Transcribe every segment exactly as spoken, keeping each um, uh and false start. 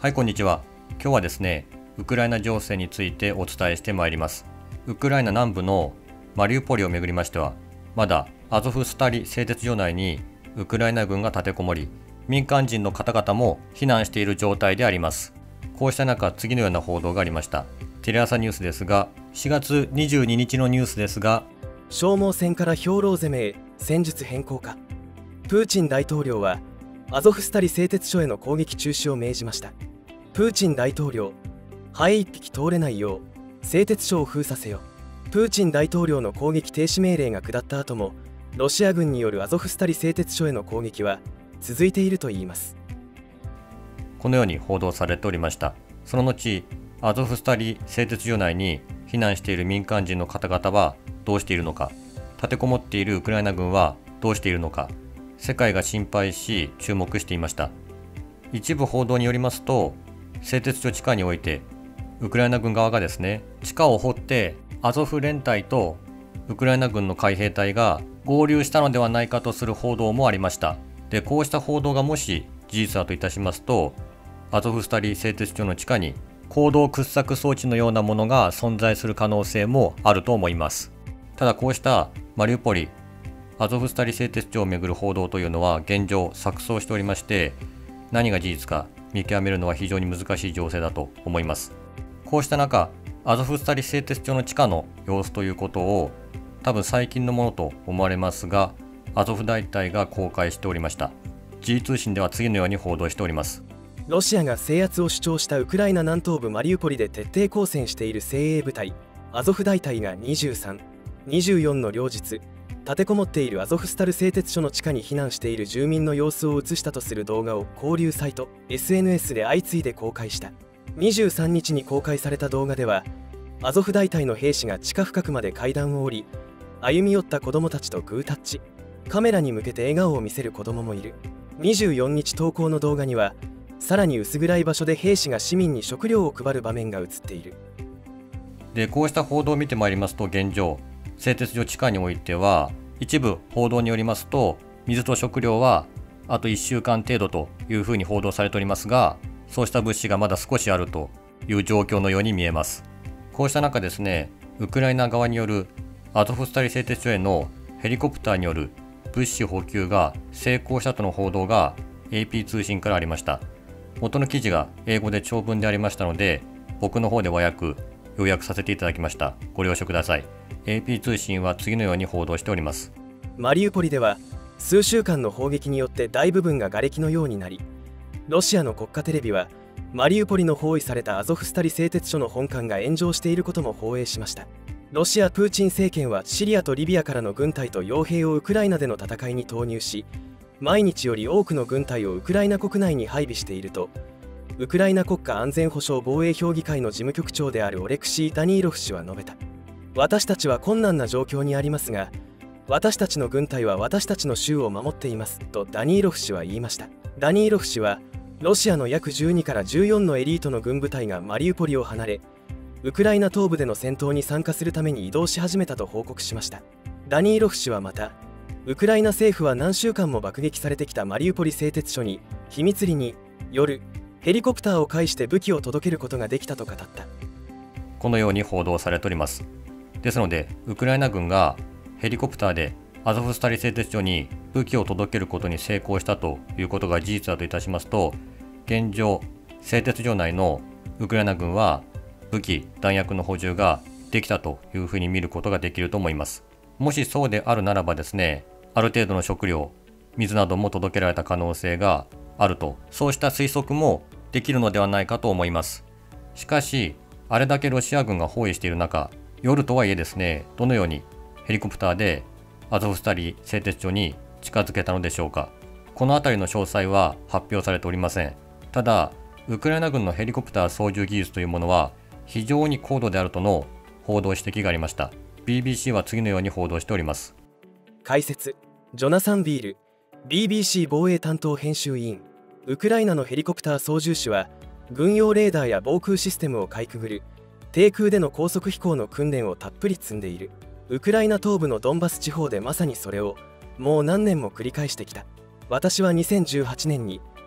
はい、こんにちは。今日はですね、ウクライナ情勢についてお伝えしてまいります。ウクライナ南部のマリウポリをめぐりましては、まだアゾフスタリ製鉄所内にウクライナ軍が立てこもり、民間人の方々も避難している状態であります。こうした中、次のような報道がありました。テレ朝ニュースですが、しがつにじゅうににちのニュースですが、 消耗戦から兵糧攻めへ戦術変更か。プーチン大統領はアゾフスタリ製鉄所への攻撃中止を命じました。プーチン大統領、ハエ一匹通れないよう製鉄所を封鎖せよ。プーチン大統領の攻撃停止命令が下った後も、ロシア軍によるアゾフスタリ製鉄所への攻撃は続いているといいます。 このように報道されておりました。その後、アゾフスタリ製鉄所内に避難している民間人の方々はどうしているのか、立てこもっているウクライナ軍はどうしているのか、世界が心配し注目していました。一部報道によりますと、製鉄所地下においてウクライナ軍側がですね、地下を掘ってアゾフ連隊とウクライナ軍の海兵隊が合流したのではないかとする報道もありました。で、こうした報道がもし事実だといたしますと、アゾフスタリ製鉄所の地下に行動掘削装置のようなものが存在する可能性もあると思います。ただ、こうしたマリウポリ、アゾフスタリ製鉄所をめぐる報道というのは現状錯綜しておりまして、何が事実か見極めるのは非常に難しい情勢だと思います。こうした中、アゾフスタリ製鉄所の地下の様子ということを多分最近のものと思われますが、アゾフ大隊が公開しておりました。 G 通信では次のように報道しております。 ロシアが制圧を主張したウクライナ南東部マリウポリで徹底抗戦している精鋭部隊アゾフ大隊がにじゅうさん、にじゅうよんの両日、立てこもっているアゾフスタル製鉄所の地下に避難している住民の様子を映したとする動画を交流サイト エスエヌエス で相次いで公開した。にじゅうさんにちに公開された動画では、アゾフ大隊の兵士が地下深くまで階段を降り、歩み寄った子どもたちとグータッチ、カメラに向けて笑顔を見せる子どももいる。にじゅうよっか投稿の動画には、さらに薄暗い場所で兵士が市民に食料を配る場面が映っている。 で、こうした報道を見てまいりますと、現状製鉄所地下においては、一部報道によりますと、水と食料はあといっしゅうかん程度というふうに報道されておりますが、そうした物資がまだ少しあるという状況のように見えます。こうした中ですね、ウクライナ側によるアゾフスタリ製鉄所へのヘリコプターによる物資補給が成功したとの報道が エーピー 通信からありました。元の記事が英語で長文でありましたので、僕の方で和訳、要約させていただきました。ご了承ください。エーピー 通信は次のように報道しております。 マリウポリでは数週間の砲撃によって大部分が瓦礫のようになり、ロシアの国家テレビはマリウポリの包囲されたアゾフスタリ製鉄所の本館が炎上していることも放映しました。ロシアプーチン政権はシリアとリビアからの軍隊と傭兵をウクライナでの戦いに投入し、毎日より多くの軍隊をウクライナ国内に配備していると、ウクライナ国家安全保障防衛評議会の事務局長であるオレクシー・ダニーロフ氏は述べた。私たちは困難な状況にありますが、私たちの軍隊は私たちの州を守っていますとダニーロフ氏は言いました。ダニーロフ氏は、ロシアの約じゅうにからじゅうよんのエリートの軍部隊がマリウポリを離れ、ウクライナ東部での戦闘に参加するために移動し始めたと報告しました。ダニーロフ氏はまた、ウクライナ政府は何週間も爆撃されてきたマリウポリ製鉄所に秘密裏に夜ヘリコプターを介して武器を届けることができたと語った。 このように報道されております。ですので、ウクライナ軍がヘリコプターでアゾフスタリ製鉄所に武器を届けることに成功したということが事実だといたしますと、現状製鉄所内のウクライナ軍は武器弾薬の補充ができたというふうに見ることができると思います。もしそうであるならばですね、ある程度の食料、水なども届けられた可能性があると、そうした推測もできるのではないかと思います。しかし、あれだけロシア軍が包囲している中、夜とはいえですね、どのようにヘリコプターでアゾフスタリ製鉄所に近づけたのでしょうか。このあたりの詳細は発表されておりません。ただ、ウクライナ軍のヘリコプター操縦技術というものは非常に高度であるとの報道指摘がありました。 ビービーシー は次のように報道しております。 解説ジョナサン・ビール ビービーシー 防衛担当編集委員。ウクライナのヘリコプター操縦士は軍用レーダーや防空システムをかいくぐる低空での高速飛行の訓練をたっぷり積んでいる。ウクライナ東部のドンバス地方でまさにそれをもう何年も繰り返してきた。私はにせんじゅうはちねんに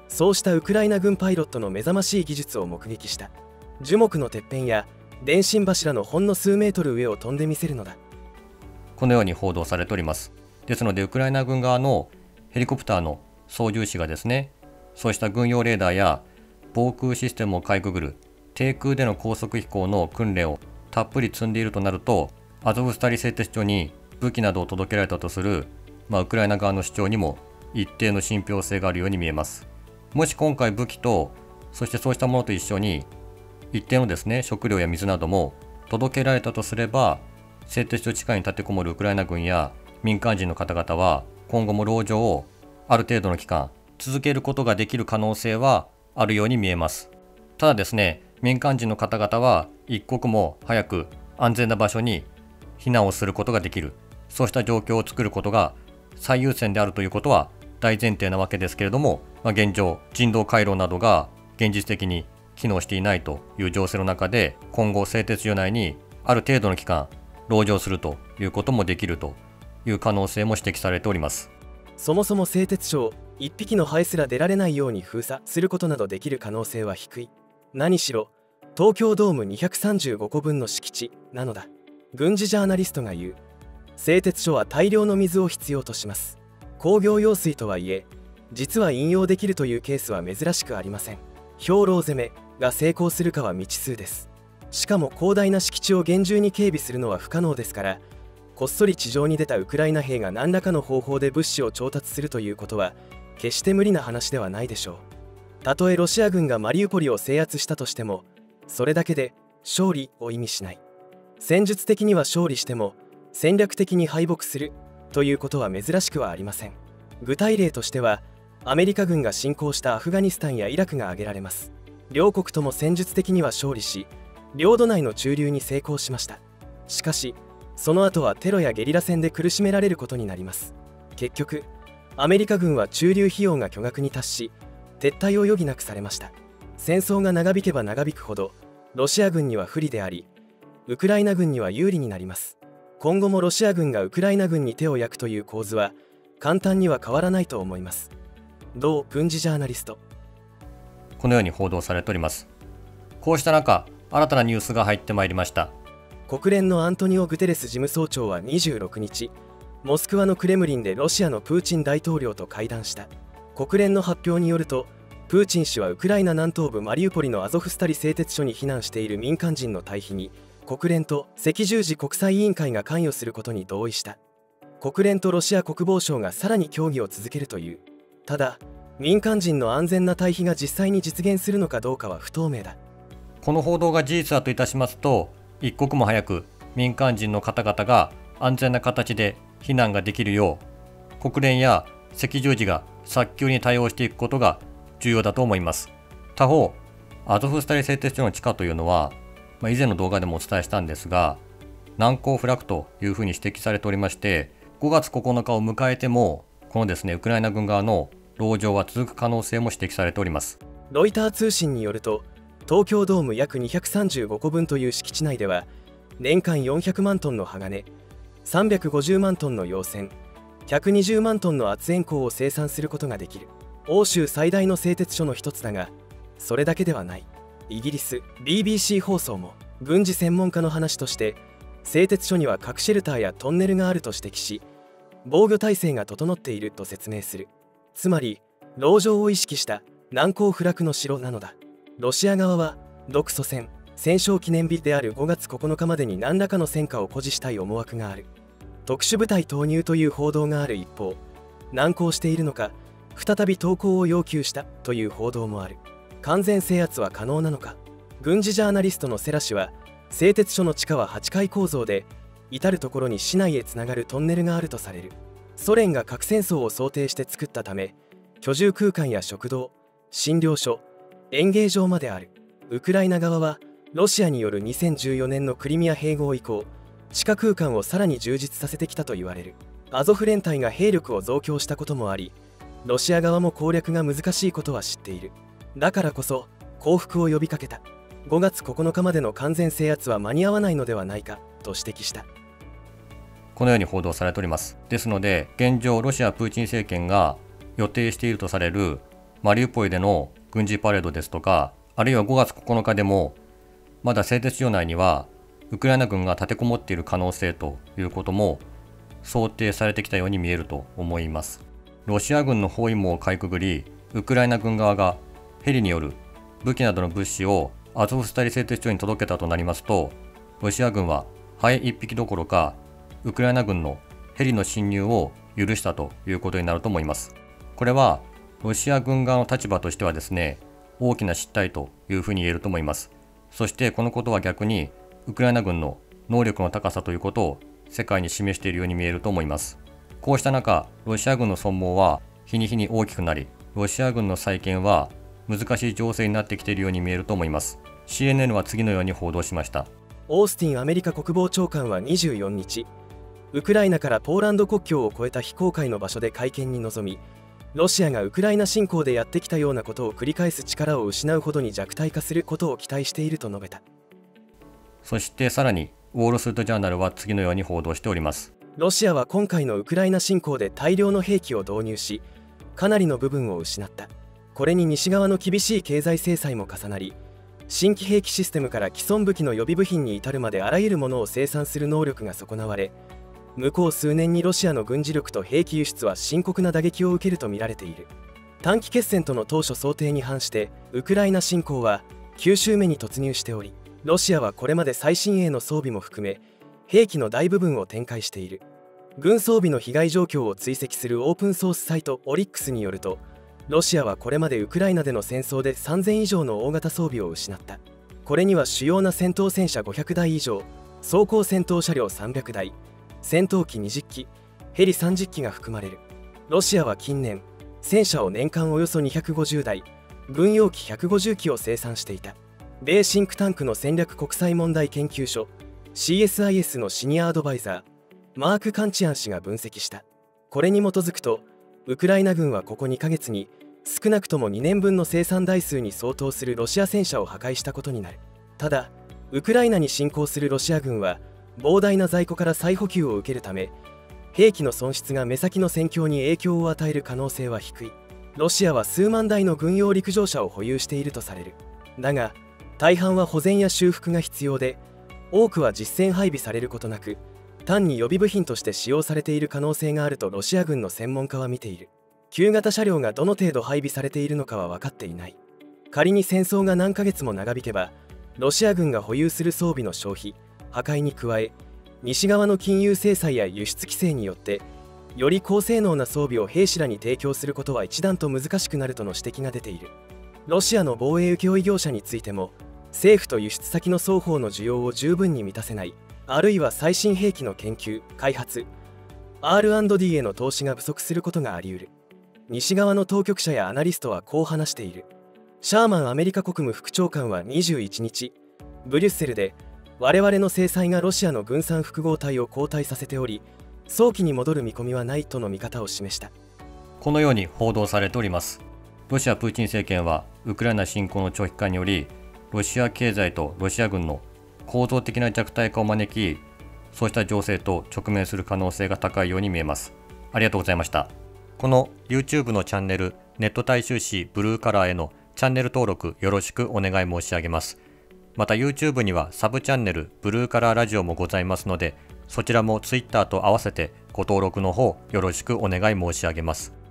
そうしたウクライナ軍パイロットの目覚ましい技術を目撃した。樹木のてっぺんや電信柱のほんの数メートル上を飛んでみせるのだ。 このように報道されております。ですのでウクライナ軍側のヘリコプターの操縦士がですね、そうした軍用レーダーや防空システムをかいくぐる低空での高速飛行の訓練をたっぷり積んでいるとなると、アゾフスタリ製鉄所に武器などを届けられたとする、まあ、ウクライナ側の主張にも一定の信憑性があるように見えます。もし今回武器と、そしてそうしたものと一緒に一定のですね、食料や水なども届けられたとすれば、製鉄所地下に立てこもるウクライナ軍や民間人の方々は今後も籠城をある程度の期間続けることができる可能性はあるように見えます。ただですね、民間人の方々は一刻も早く安全な場所に避難をすることができる、そうした状況を作ることが最優先であるということは大前提なわけですけれども、まあ、現状人道回廊などが現実的に機能していないという情勢の中で、今後製鉄所内にある程度の期間籠城するということもできるという可能性も指摘されております。 そもそも製鉄所を一匹のハエすら出られないように封鎖することなどできる可能性は低い。何しろ東京ドームにひゃくさんじゅうごこぶんの敷地なのだ。軍事ジャーナリストが言う。製鉄所は大量の水を必要とします。工業用水とはいえ、実は飲用できるというケースは珍しくありません。兵糧攻めが成功するかは未知数です。しかも広大な敷地を厳重に警備するのは不可能ですから、こっそり地上に出たウクライナ兵が何らかの方法で物資を調達するということは決して無理な話ではないでしょう。たとえロシア軍がマリウポリを制圧したとしても、それだけで勝利を意味しない。戦術的には勝利しても戦略的に敗北するということは珍しくはありません。具体例としてはアメリカ軍が侵攻したアフガニスタンやイラクが挙げられます。両国とも戦術的には勝利し、領土内の駐留に成功しました。しかしその後はテロやゲリラ戦で苦しめられることになります。結局アメリカ軍は駐留費用が巨額に達し、撤退を余儀なくされました。戦争が長引けば長引くほどロシア軍には不利であり、ウクライナ軍には有利になります。今後もロシア軍がウクライナ軍に手を焼くという構図は簡単には変わらないと思います。同軍事ジャーナリスト。 このように報道されております。こうした中、新たなニュースが入ってまいりました。 国連のアントニオ・グテレス事務総長はにじゅうろくにち、モスクワのクレムリンでロシアのプーチン大統領と会談した。国連の発表によると、プーチン氏はウクライナ南東部マリウポリのアゾフスタリ製鉄所に避難している民間人の退避に国連と赤十字国際委員会が関与することに同意した。国連とロシア国防省がさらに協議を続けるという。ただ民間人の安全な退避が実際に実現するのかどうかは不透明だ。 この報道が事実だといたしますと、一刻も早く民間人の方々が安全な形で避難ができるよう、国連や赤十字が早急に対応していくことが重要だと思います。他方、アゾフスタリ製鉄所の地下というのは、まあ、以前の動画でもお伝えしたんですが、難攻不落というふうに指摘されておりまして、ごがつここのかを迎えてもこのですね、ウクライナ軍側の籠城は続く可能性も指摘されております。 ロイター通信によると、東京ドーム約にひゃくさんじゅうごこぶんという敷地内では年間よんひゃくまんトンの鋼、さんびゃくごじゅうまんトンの陽線、ひゃくにじゅうまんトンの圧煙鋼を生産することができる欧州最大の製鉄所の一つだが、それだけではない。イギリス ビービーシー 放送も軍事専門家の話として、製鉄所には核シェルターやトンネルがあると指摘し、防御体制が整っていると説明する。つまり籠城を意識した難攻不落の城なのだ。ロシア側は独ソ戦戦勝記念日であるごがつここのかまでに何らかの戦果を誇示したい思惑がある。特殊部隊投入という報道がある一方、難航しているのか再び投降を要求したという報道もある。完全制圧は可能なのか。軍事ジャーナリストのセラ氏は、製鉄所の地下ははちかい構造で、至る所に市内へつながるトンネルがあるとされる。ソ連が核戦争を想定して作ったため、居住空間や食堂、診療所、演芸場まである。ウクライナ側はロシアによるにせんじゅうよねんのクリミア併合以降、地下空間をさらに充実させてきたと言われる。アゾフ連隊が兵力を増強したこともあり、ロシア側も攻略が難しいことは知っている。だからこそ降伏を呼びかけた。ごがつここのかまでの完全制圧は間に合わないのではないかと指摘した。 このように報道されております。ですので、現状ロシアプーチン政権が予定しているとされるマリウポリでの軍事パレードですとか、あるいはごがつここのかでもまだ製鉄所内にはウクライナ軍が立てこもっている可能性ということも想定されてきたように見えると思います。ロシア軍の包囲網をかいくぐり、ウクライナ軍側がヘリによる武器などの物資をアゾフスタリ製鉄所に届けたとなりますと、ロシア軍はハエ一匹どころかウクライナ軍のヘリの侵入を許したということになると思います。これはロシア軍側の立場としてはですね、大きな失態というふうに言えると思います。そしてこのことは逆にウクライナ軍の能力の高さということを世界に示しているように見えると思います。こうした中、ロシア軍の損耗は日に日に大きくなり、ロシア軍の再建は難しい情勢になってきているように見えると思います。シーエヌエヌ は次のように報道しました。 オースティンアメリカ国防長官はにじゅうよっか、ウクライナからポーランド国境を越えた非公開の場所で会見に臨み、ロシアがウクライナ侵攻でやってきたようなことを繰り返す力を失うほどに弱体化することを期待していると述べた。 そしてさらにウォール・ストリート・ジャーナルは次のように報道しております。 ロシアは今回のウクライナ侵攻で大量の兵器を導入し、かなりの部分を失った。これに西側の厳しい経済制裁も重なり、新規兵器システムから既存武器の予備部品に至るまであらゆるものを生産する能力が損なわれ、向こう数年にロシアの軍事力と兵器輸出は深刻な打撃を受けるとみられている。短期決戦との当初想定に反してウクライナ侵攻はきゅう週目に突入しており、ロシアはこれまで最新鋭の装備も含め兵器の大部分を展開している。軍装備の被害状況を追跡するオープンソースサイトオリックスによると、ロシアはこれまでウクライナでの戦争でさんぜん以上の大型装備を失った。これには主要な戦闘戦車ごひゃくだい以上、装甲戦闘車両さんびゃくだい、戦闘機にじゅっき、ヘリさんじゅっきが含まれる。ロシアは近年、戦車を年間およそにひゃくごじゅうだい、軍用機ひゃくごじゅうきを生産していた。米シンクタンクの戦略国際問題研究所 シーエスアイエス のシニアアドバイザー、マーク・カンチアン氏が分析した。これに基づくと、ウクライナ軍はここにかげつに少なくともにねんぶんの生産台数に相当するロシア戦車を破壊したことになる。ただ、ウクライナに侵攻するロシア軍は膨大な在庫から再補給を受けるため、兵器の損失が目先の戦況に影響を与える可能性は低い。ロシアは数万台の軍用陸上車を保有しているとされる。だが、大半は保全や修復が必要で、多くは実戦配備されることなく、単に予備部品として使用されている可能性があるとロシア軍の専門家は見ている。旧型車両がどの程度配備されているのかは分かっていない。仮に戦争が何ヶ月も長引けば、ロシア軍が保有する装備の消費、破壊に加え、西側の金融制裁や輸出規制によってより高性能な装備を兵士らに提供することは一段と難しくなるとの指摘が出ている。ロシアの防衛請負業者についても、政府と輸出先の双方の需要を十分に満たせない、あるいは最新兵器の研究・開発 アールアンドディー への投資が不足することがあり得る。西側の当局者やアナリストはこう話している。シャーマンアメリカ国務副長官はにじゅういちにち、ブリュッセルで我々の制裁がロシアの軍産複合体を後退させており、早期に戻る見込みはないとの見方を示した。 このように報道されております。ロシアプーチン政権はウクライナ侵攻の長期化により、ロシア経済とロシア軍の構造的な弱体化を招き、そうした情勢と直面する可能性が高いように見えます。ありがとうございました。この YouTube のチャンネル、ネット大衆紙ブルーカラーへのチャンネル登録よろしくお願い申し上げます。また YouTube にはサブチャンネルブルーカラーラジオもございますので、そちらも Twitter と合わせてご登録の方よろしくお願い申し上げます。